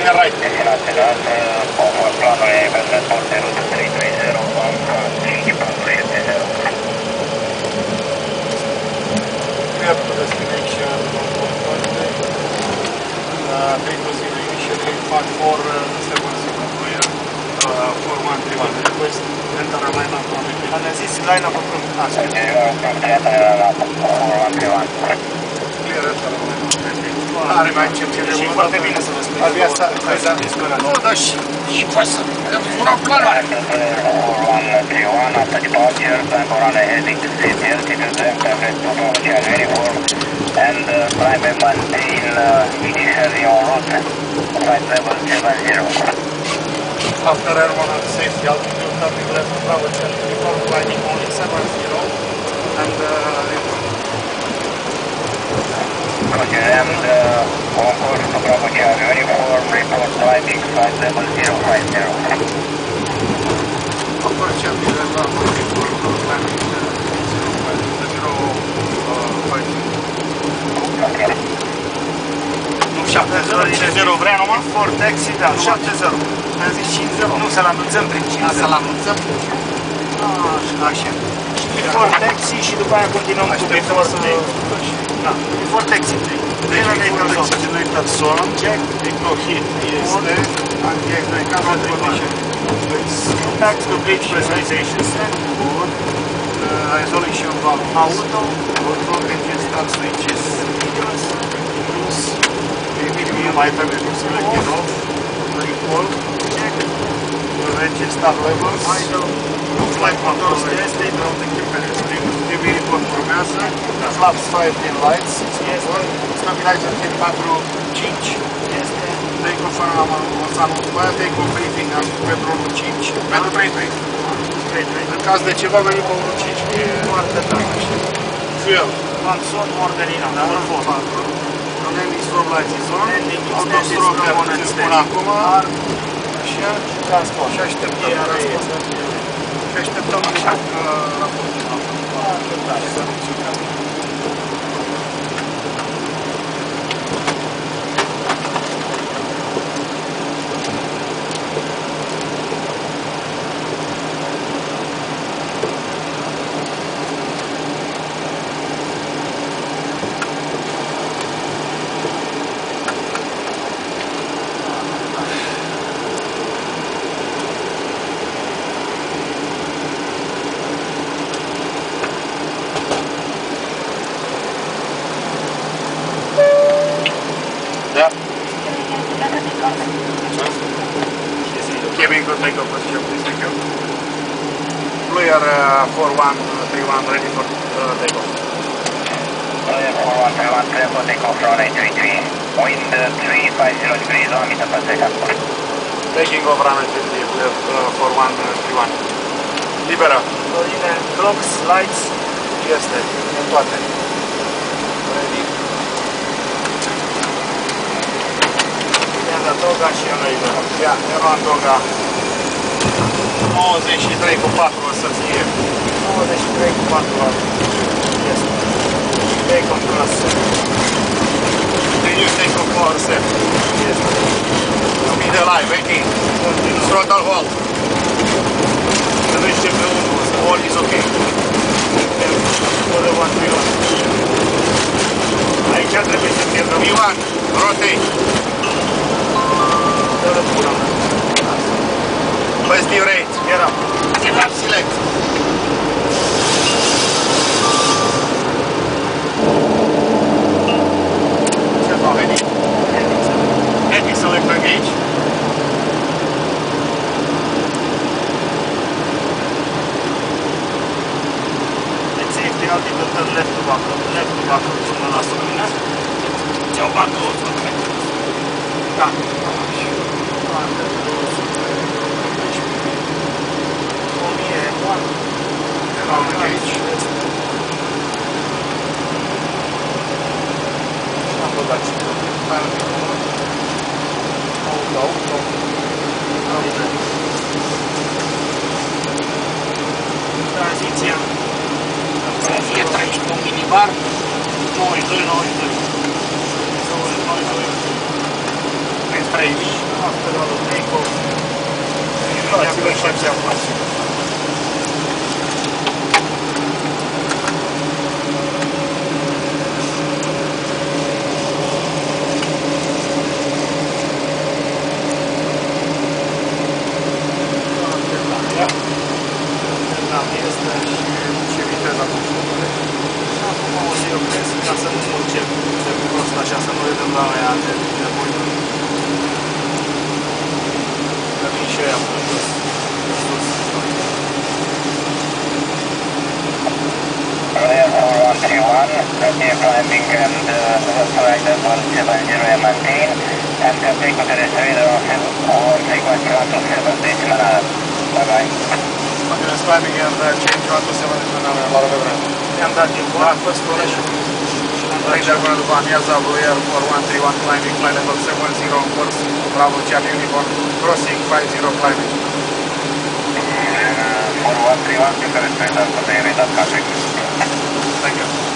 Clear right. Destinație dată, conform planului, nivel de transport de rută 330, banca 5470. Clear to destination, 320 initially, 5470, for 131. Request enter a line-up from it. And this line-up from us. Clear Clear enter a line-up. Are mai încep ce de Și foarte bine să vă spun. Aviața, nu, dar și fă să urăm planul. 4131 after departure, Varlan heading to safety altitude, tablet to Doru uniform, and climb and maintain initially en route, flight level 70. After airborne at safety altitude, turning left to Bravo Charlie uniform, climbing only 70, and Roger, and on course to Bravo Charlie uniform, report climbing flight level 050. after Charlie left Bravo uniform, climbing 050. Nu 70 vrea numai? For taxi, da, 70. Mi-a zis 50. Nu, să-l anunțăm prin 50. Să-l anunțăm? Așa. For taxi și după aia continuăm cu before Da, before taxi. Designated zone. Check. Hit este anti-exotic condition. Back to bridge pressurization set. Good. Isolation valve. Auto. Auto. Engine start switches. Plus. Medium item is selected off. Recall. Check. Engine start levels. Idle. Flight control este. TV conformează. Flaps 5 din lights. Stabilizer din 4-5. Take-off o să anunț pe aia. Take-off briefing pentru 1.5. Pentru 3.3. În caz de ceva venim pe 1.5. E foarte tare. Fuel. Consol, orderina. Da, 4. Landing strobe lights is on. Autostrobe ce spun acum. Așa. Transport. Și așteptăm. Și așteptăm așa raportul. Foarte tare. Cabin could take off position, please, thank you. Clear 4131, ready for takeoff. Clear 4131, clear for takeoff runway 33, wind 350 degrees, 1 meter per second. Taking off runway 33, clear 4131. Liberă. Florile, clocks, lights. Este, în toate. Ready. I-am dat toga și eu noi dăm. Ia, Eroan Doga. 93 cu 4 o să fie. 93 cu 4 este. Take-off class. Continue take-off power set. Este. Speed alive, 18. Throttle hold. Să mergem pe 1, all is ok. Aici trebuie să pierdem. V1, rotate. Positive rate. Era. Select. Ce va veni? Ready, select engage. Let's see if the altitude turn left to back up. Left to back up până la sumină. Ce-o back up. Da. Around engage. Am băgat și tranziția. Să fie aici cu minibar. 92. Pentru aici. after all takeoff. Imediat că începi să faci. Este Și viteza cum și acum o să-i opresc ca să nu încep de prost așa, să nu vedem la aia de bun. Că vin și aia până sus. Royal 4131, continue climbing and left right at 170 and maintain, and continue to the radar on frequency 127 decimal hour. Bye bye. Continuous climbing and change 127 decimal hour, la revedere. I-am dat din bun, a fost oră și Radar până după amiaza, Blue Air 4131 climbing, flight level 70 on course, Bravo Charlie Uniform, crossing 50 climbing. 4131, you can radar for the radar contact. Thank you.